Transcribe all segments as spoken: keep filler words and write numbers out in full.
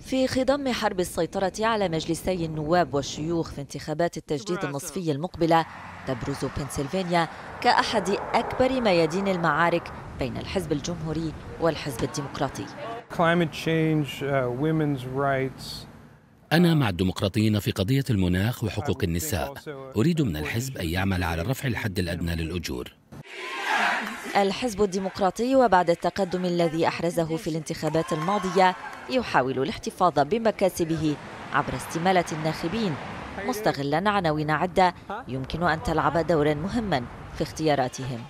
في خضم حرب السيطرة على مجلسي النواب والشيوخ في انتخابات التجديد النصفي المقبلة، تبرز بنسلفانيا كأحد أكبر ميادين المعارك بين الحزب الجمهوري والحزب الديمقراطي. أنا مع الديمقراطيين في قضية المناخ وحقوق النساء. أريد من الحزب أن يعمل على رفع الحد الأدنى للأجور. الحزب الديمقراطي وبعد التقدم الذي أحرزه في الانتخابات الماضية يحاول الاحتفاظ بمكاسبه عبر استمالة الناخبين، مستغلا عناوين عدة يمكن أن تلعب دورا مهما في اختياراتهم.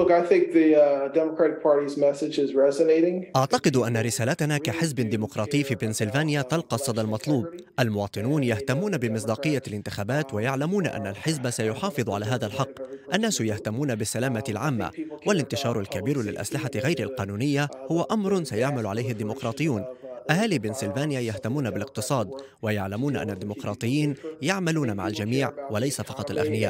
أعتقد أن رسالتنا كحزب ديمقراطي في بنسلفانيا تلقى الصدى المطلوب. المواطنون يهتمون بمصداقية الانتخابات ويعلمون أن الحزب سيحافظ على هذا الحق. الناس يهتمون بالسلامة العامة، والانتشار الكبير للأسلحة غير القانونية هو أمر سيعمل عليه الديمقراطيون. أهالي بنسلفانيا يهتمون بالاقتصاد ويعلمون أن الديمقراطيين يعملون مع الجميع وليس فقط الأغنياء.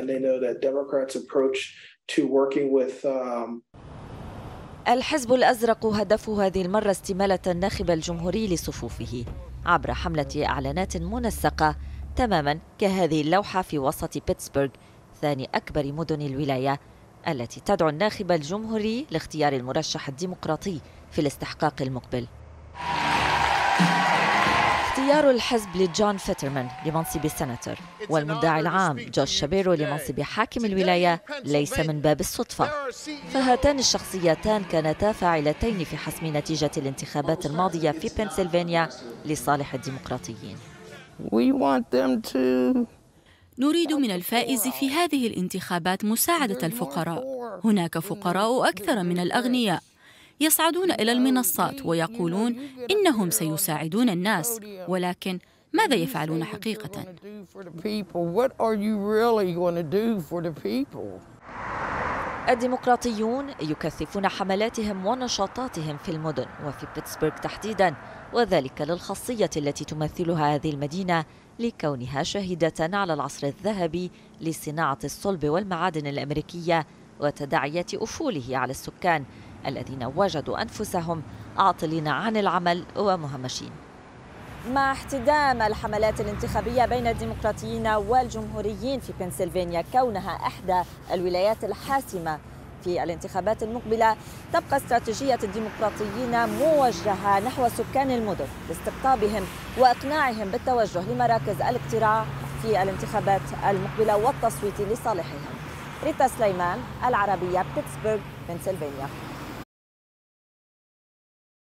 الحزب الأزرق هدفه هذه المرة استمالة الناخب الجمهوري لصفوفه عبر حملة إعلانات منسقة تماما كهذه اللوحة في وسط بيتسبرغ، ثاني أكبر مدن الولاية، التي تدعو الناخب الجمهوري لاختيار المرشح الديمقراطي في الاستحقاق المقبل. اختيار الحزب لجون فيترمان لمنصب السناتور والمدعي العام جوش شابيرو لمنصب حاكم الولاية ليس من باب الصدفة، فهاتان الشخصيتان كانتا فاعلتين في حسم نتيجة الانتخابات الماضية في بنسلفانيا لصالح الديمقراطيين. نريد من الفائز في هذه الانتخابات مساعدة الفقراء. هناك فقراء أكثر من الأغنياء يصعدون إلى المنصات ويقولون إنهم سيساعدون الناس، ولكن ماذا يفعلون حقيقة؟ الديمقراطيون يكثفون حملاتهم ونشاطاتهم في المدن وفي بيتسبرغ تحديدا، وذلك للخاصية التي تمثلها هذه المدينة لكونها شاهدة على العصر الذهبي لصناعة الصلب والمعادن الأمريكية وتداعية أفوله على السكان الذين وجدوا أنفسهم عاطلين عن العمل ومهمشين. مع احتدام الحملات الانتخابية بين الديمقراطيين والجمهوريين في بنسلفانيا كونها إحدى الولايات الحاسمة في الانتخابات المقبلة، تبقى استراتيجية الديمقراطيين موجهة نحو سكان المدن لاستقطابهم وإقناعهم بالتوجه لمراكز الاقتراع في الانتخابات المقبلة والتصويت لصالحهم. ريتا سليمان، العربية، بيتسبرغ، بنسلفانيا.